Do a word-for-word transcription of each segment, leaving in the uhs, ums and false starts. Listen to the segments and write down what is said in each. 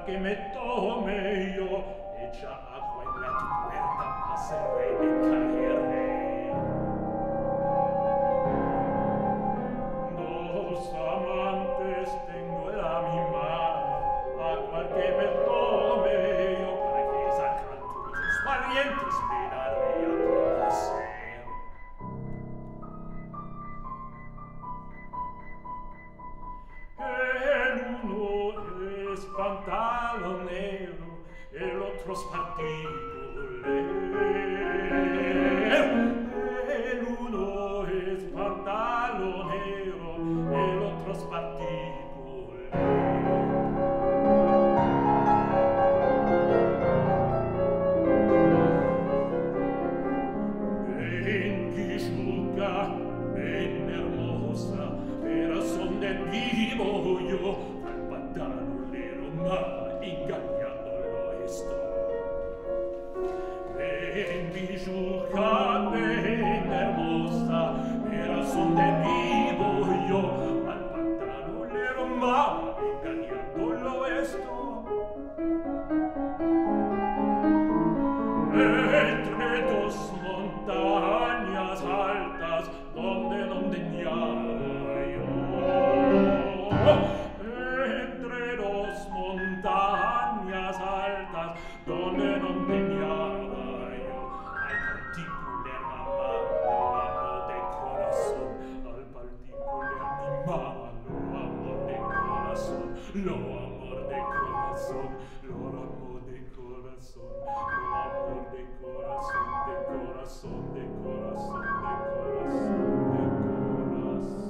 que me tome yo, echa agua en la tu puerta, pasaré y caeré. Dos amantes tengo en la mi mano, a cual que me tome yo, para que sacan todos sus parientes me daré a conocer. El uno es pantalonero, el otro es particulero. El uno es pantalonero, el otro es particulero. Ben quisciuca, ben hermosa, per son de vivo yo, al pantalonero ma ingaggiandolo esto. Ben quisciuca, ben hermosa, per son de vivo yo, al pantalonero ma ingaggiandolo esto. Entre dos montañas altas, donde non degnava io. Entre dos montañas altas, donde non degnava io. Al particular mamma lo amo de corazón, al particular mi mamma lo amo de corazón, lo amor de corazón, lo amo de corazón, lo amor de corazón, de corazón, de corazón, de corazón, de corazón.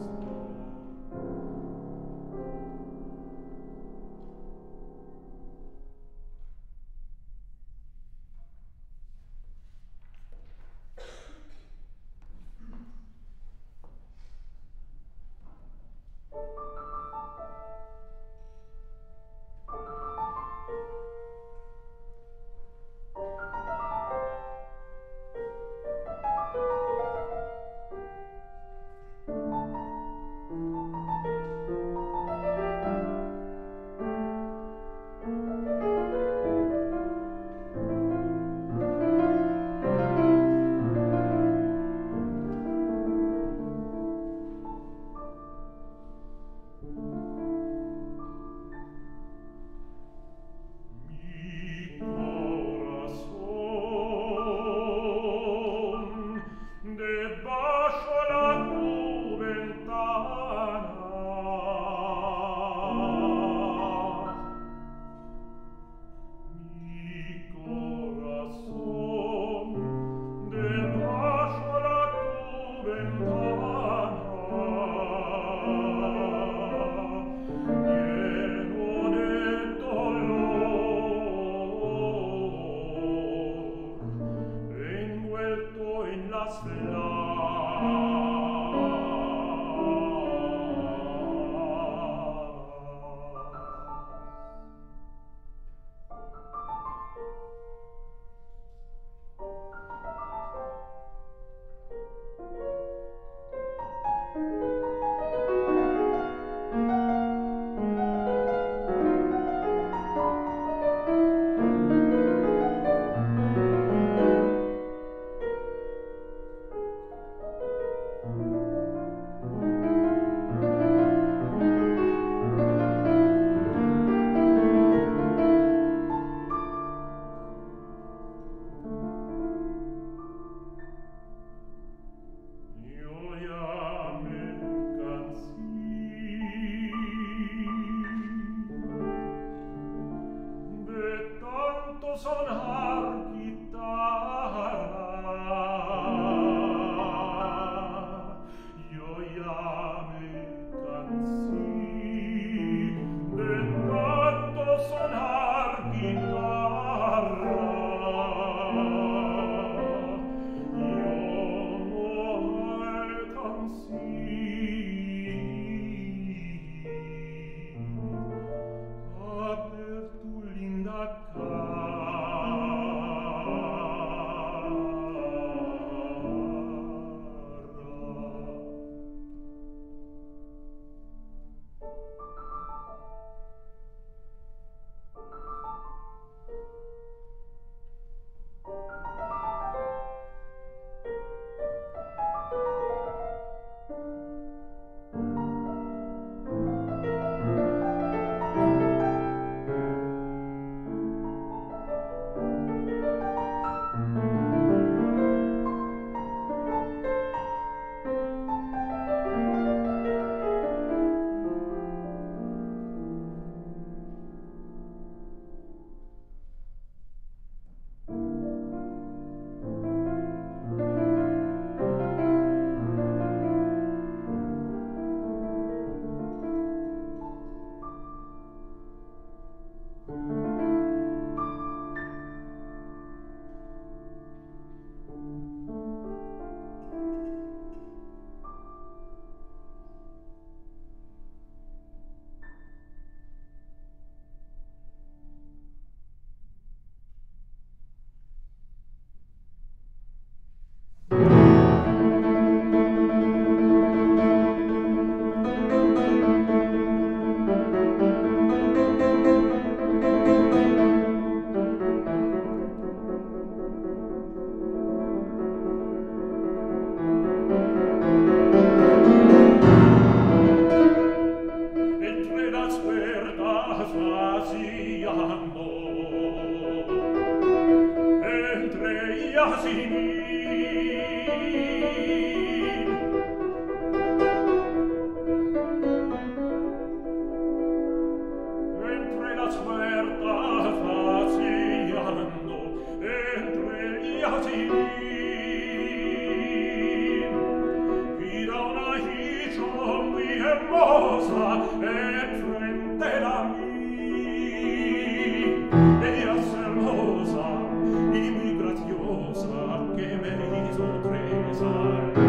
hermosa e frente la mi. Ella es hermosa y muy graciosa que me hizo tresar.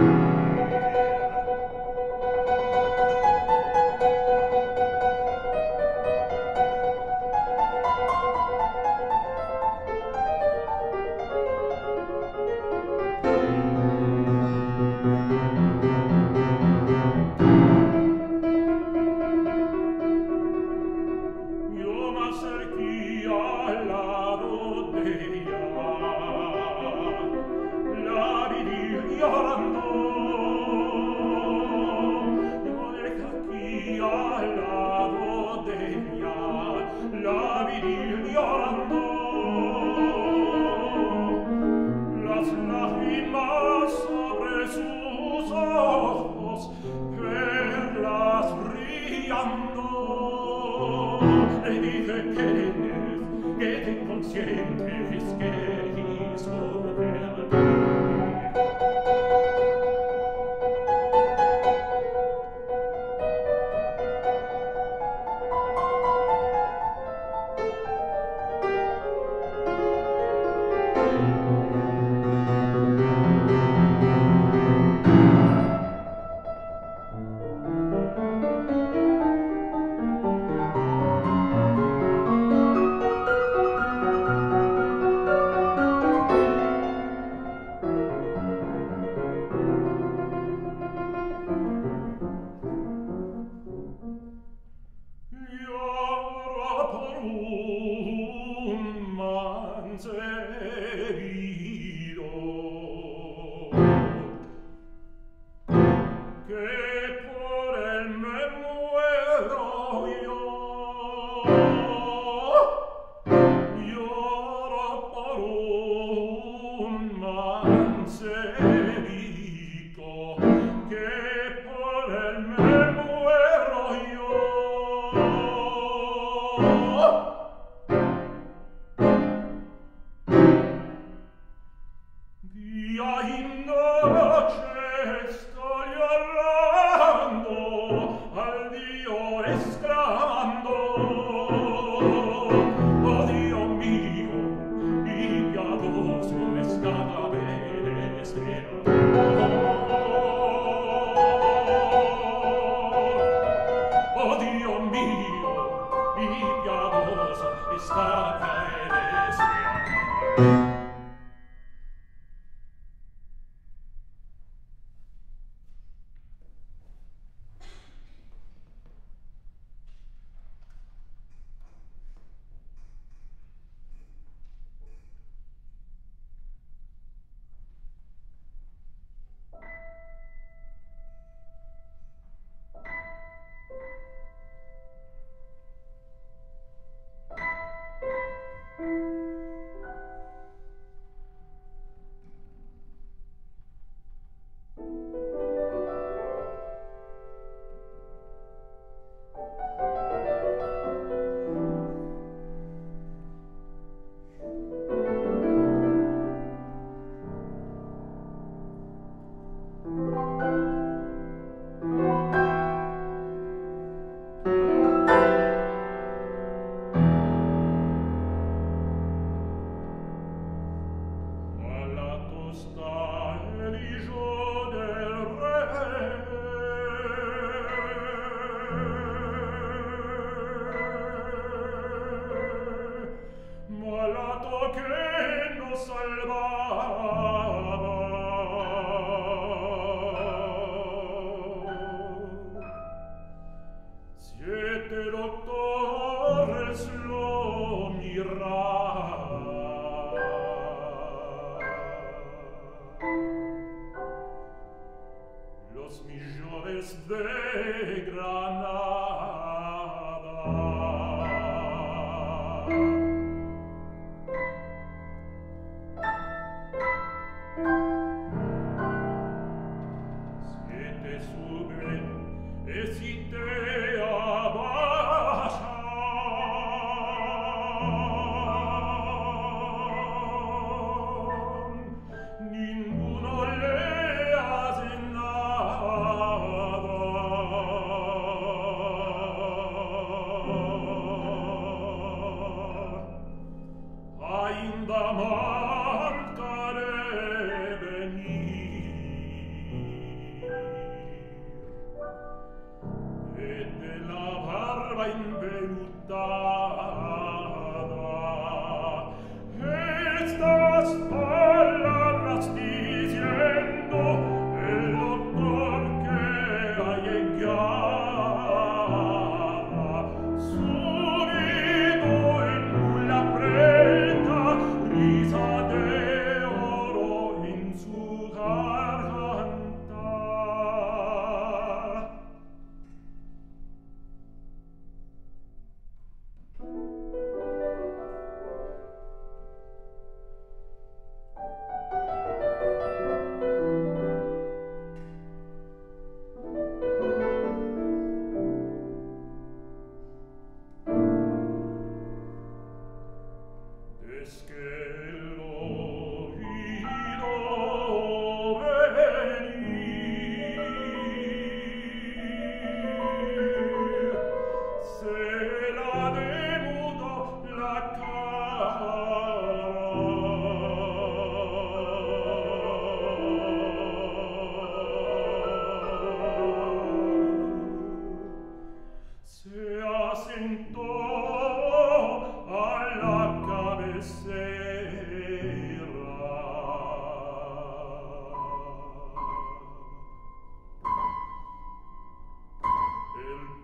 Ninguno le hace nada.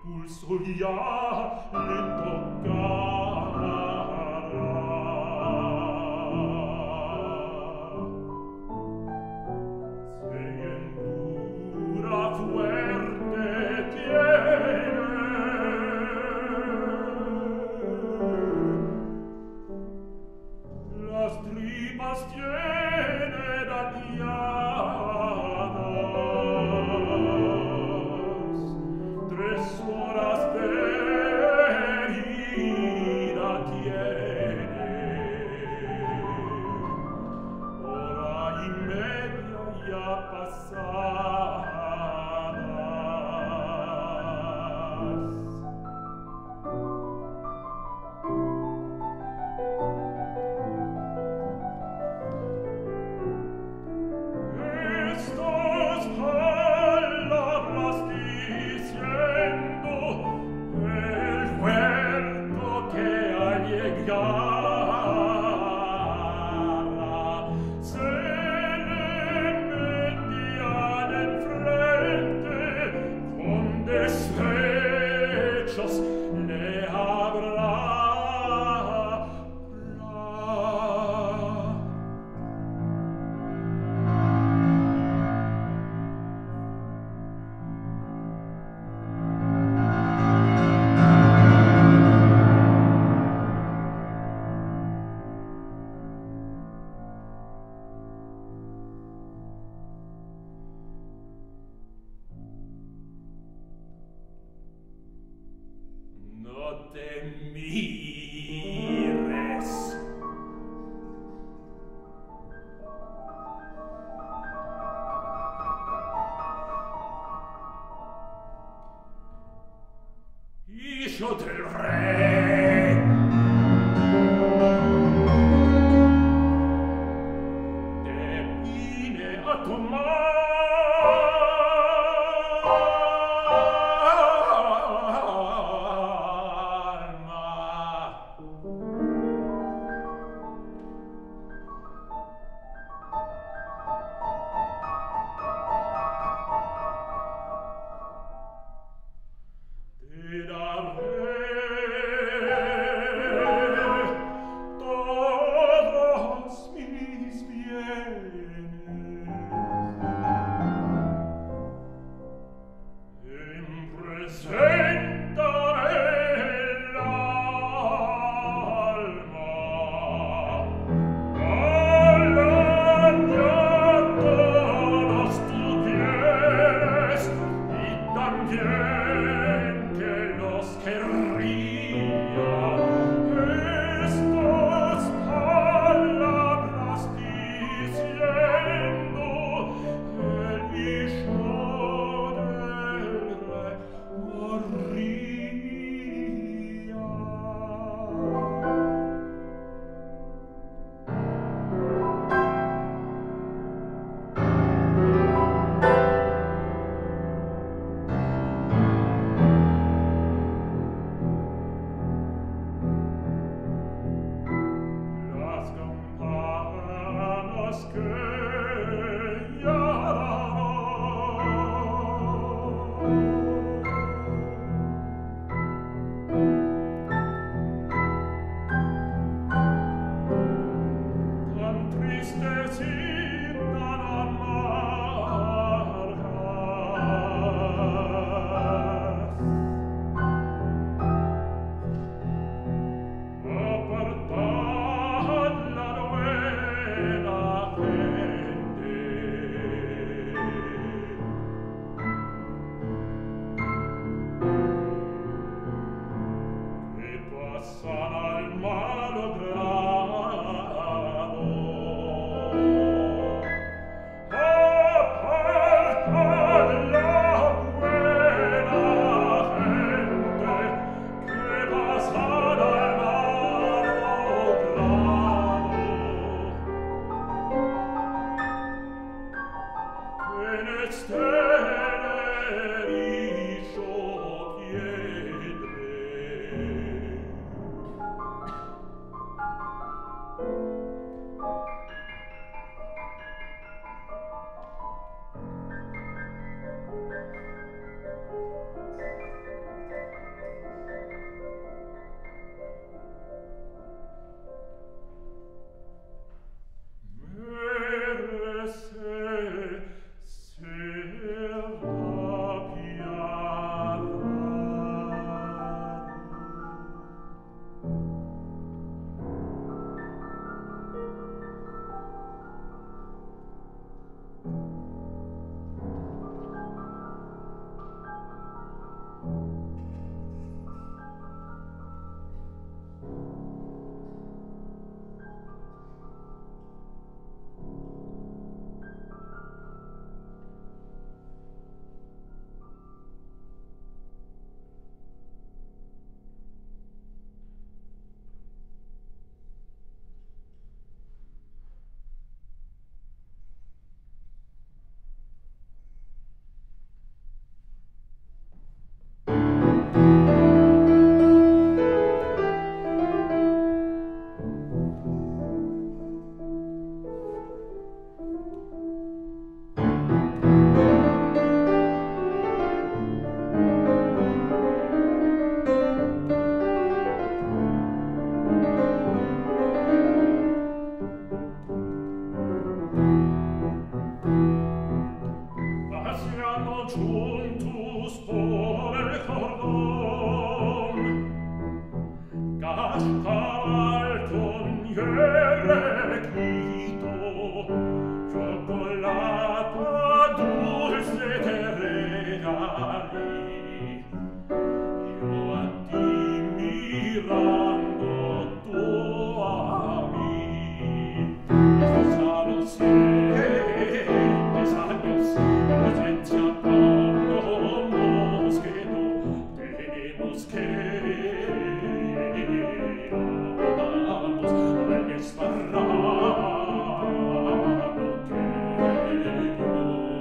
pulso ya le toccarà. Se en dura fuerte tiene las tripas tiene dañadas, tres horas de herida tiene, hora y media ya pasadas. Estas palabras diciendo el huerto que allegara se le metían enfrente con despechos le habrá. No te mires. Hijo del rey. Te vine a tomar. Te daré todos mis bienes en presentaré el alma a todos tú tienes y también que los querría estas palabras diciendo el hijo del rey moría. suspone el cordón, cascaval con hierrequito, chocolate dulce te regalí, yo a ti mirando tú a mí. Estos años, estos años, ausencia vamos que no tenemos que vamos al desparramo que yo.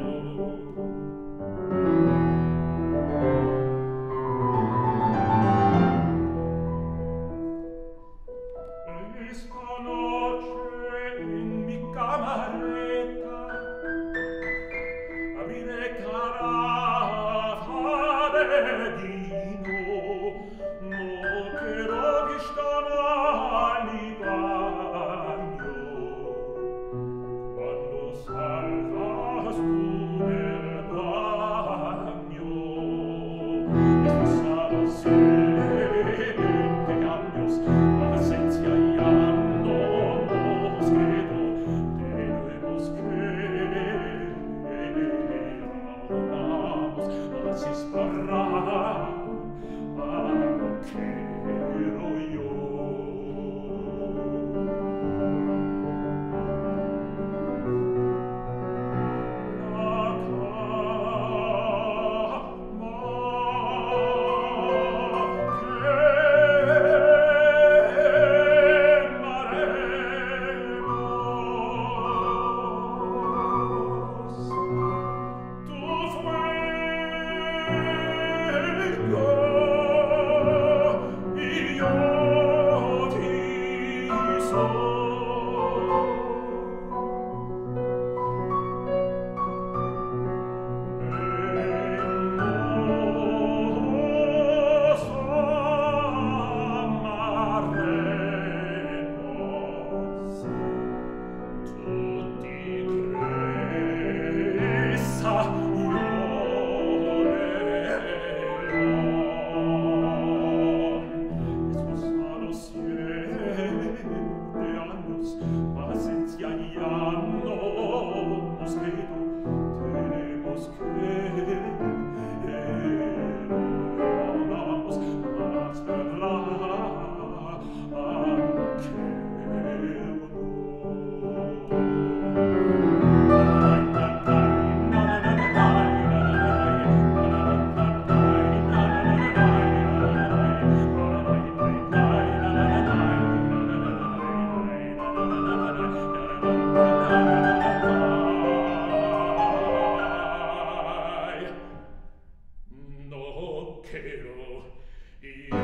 Esta noche en mi camareta abriré carafa de vino, no quiero que están al baño. Cuando salgas tú del baño, estos siete años, ausencia ya no nos quedó, tenemos que vamos a desesperar a lo quiero yo. La paciencia ya no nos quedó, tenemos que vamos a esperar a lo que no quiero